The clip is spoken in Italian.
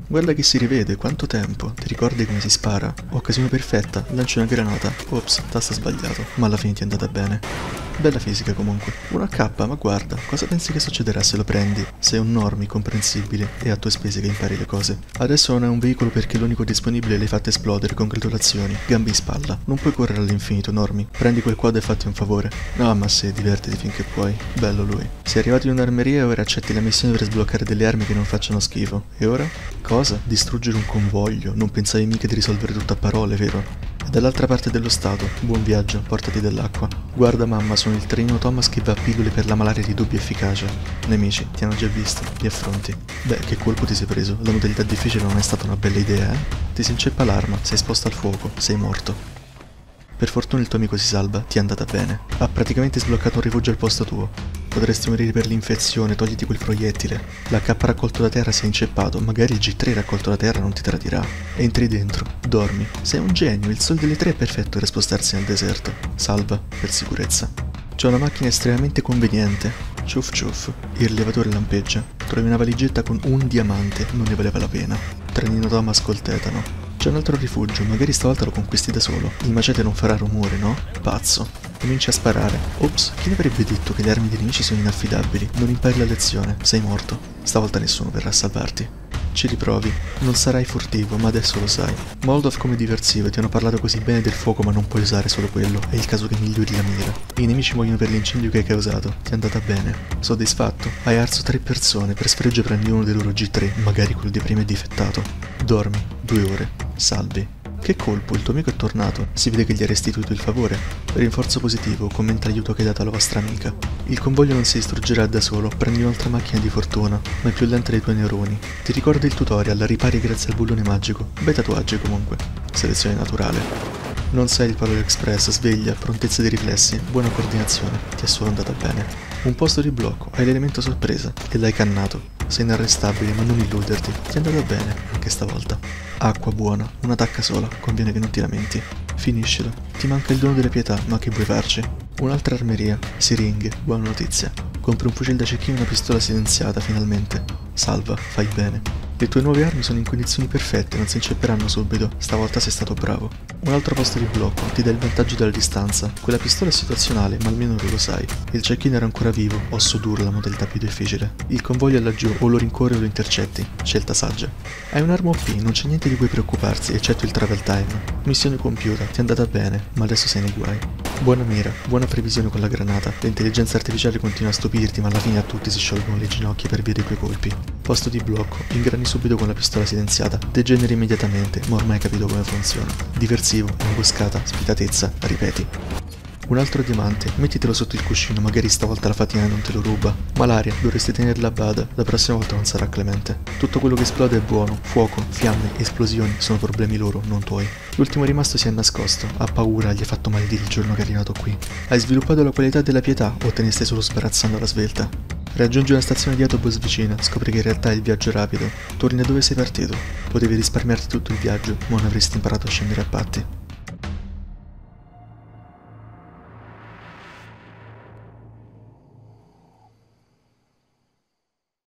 Guarda che si rivede, quanto tempo, ti ricordi come si spara? Occasione perfetta, lanci una granata. Ops, tasto sbagliato, ma alla fine ti è andata bene. Bella fisica comunque. Una K, ma guarda, cosa pensi che succederà se lo prendi? Sei un normie comprensibile e a tue spese che impari le cose. Adesso non è un veicolo perché l'unico disponibile l'hai fatto esplodere, congratulazioni, gambe in spalla. Non puoi correre all'infinito, normie. Prendi quel quad e fatti un favore. No, ma sì, divertiti finché puoi. Bello lui. Sei arrivato in un'armeria e ora accetti la missione per sbloccare delle armi che non facciano schifo. E ora? Cosa? Distruggere un convoglio? Non pensavi mica di risolvere tutto a parole, vero? Dall'altra parte dello stato, buon viaggio, portati dell'acqua. Guarda mamma, sono il trenino Thomas che va a pillole per la malaria di dubbia efficacia. Nemici, ti hanno già visto, li affronti. Beh, che colpo ti sei preso? La modalità difficile non è stata una bella idea, eh? Ti si inceppa l'arma, sei esposto al fuoco, sei morto. Per fortuna il tuo amico si salva, ti è andata bene. Ha praticamente sbloccato un rifugio al posto tuo. Potresti morire per l'infezione, togliti quel proiettile. L'HP raccolto da terra si è inceppato, magari il G3 raccolto da terra non ti tradirà. Entri dentro, dormi. Sei un genio, il Sol delle 3 è perfetto per spostarsi nel deserto. Salva, per sicurezza. C'è una macchina estremamente conveniente. Ciuff ciuff, il rilevatore lampeggia. Trovi una valigetta con un diamante, non ne valeva la pena. Trenino Thomas col tetano. C'è un altro rifugio, magari stavolta lo conquisti da solo. Il macete non farà rumore, no? Pazzo. Comincia a sparare. Ops, chi ne avrebbe detto che le armi dei nemici sono inaffidabili? Non impari la lezione, sei morto. Stavolta nessuno verrà a salvarti. Ci riprovi. Non sarai furtivo, ma adesso lo sai. Molotov come diversivo, ti hanno parlato così bene del fuoco ma non puoi usare solo quello. È il caso che migliori la mira. I nemici muoiono per l'incendio che hai causato. Ti è andata bene. Soddisfatto? Hai arso 3 persone, per sfregio prendi uno dei loro G3, magari quello di prima è difettato. Dormi, 2 ore. Salvi. Che colpo, il tuo amico è tornato. Si vede che gli hai restituito il favore. Rinforzo positivo, commenta l'aiuto che hai dato alla vostra amica. Il convoglio non si distruggerà da solo, prendi un'altra macchina di fortuna, ma è più lenta dei tuoi neuroni. Ti ricorda il tutorial, la ripari grazie al bullone magico. Bei tatuaggi comunque. Selezione naturale. Non sei il Polar Express, sveglia, prontezza dei riflessi, buona coordinazione, ti è solo andata bene. Un posto di blocco, hai l'elemento sorpresa e l'hai cannato. Sei inarrestabile, ma non illuderti, ti è andata bene, anche stavolta. Acqua buona, una tacca sola, conviene che non ti lamenti. Finiscilo, ti manca il dono della pietà, ma che vuoi farci? Un'altra armeria, siringhe, buona notizia. Compri un fucile da cecchino e una pistola silenziata, finalmente. Salva, fai bene. Le tue nuove armi sono in condizioni perfette, non si incepperanno subito, stavolta sei stato bravo. Un altro posto di blocco, ti dà il vantaggio della distanza. Quella pistola è situazionale, ma almeno tu lo sai. Il cecchino era ancora vivo, osso duro la modalità più difficile. Il convoglio è laggiù, o lo rincorri o lo intercetti. Scelta saggia. Hai un'arma OP, non c'è niente di cui preoccuparsi, eccetto il travel time. Missione compiuta, ti è andata bene, ma adesso sei nei guai. Buona mira, buona previsione con la granata. L'intelligenza artificiale continua a stupirti, ma alla fine a tutti si sciolgono le ginocchia per via dei tuoi colpi. Posto di blocco, ingrani subito con la pistola silenziata, degeneri immediatamente, ma ormai hai capito come funziona. Diversivo, imboscata, spitatezza, ripeti. Un altro diamante, mettitelo sotto il cuscino, magari stavolta la fatina non te lo ruba. Malaria, dovresti tenerla a bada, la prossima volta non sarà clemente. Tutto quello che esplode è buono, fuoco, fiamme, esplosioni, sono problemi loro, non tuoi. L'ultimo rimasto si è nascosto, ha paura, gli hai fatto maledire il giorno che è arrivato qui. Hai sviluppato la qualità della pietà o te ne stai solo sbarazzando alla svelta? Raggiungi una stazione di autobus vicina, scopri che in realtà è il viaggio rapido. Torni da dove sei partito. Potevi risparmiarti tutto il viaggio, ma non avresti imparato a scendere a patti.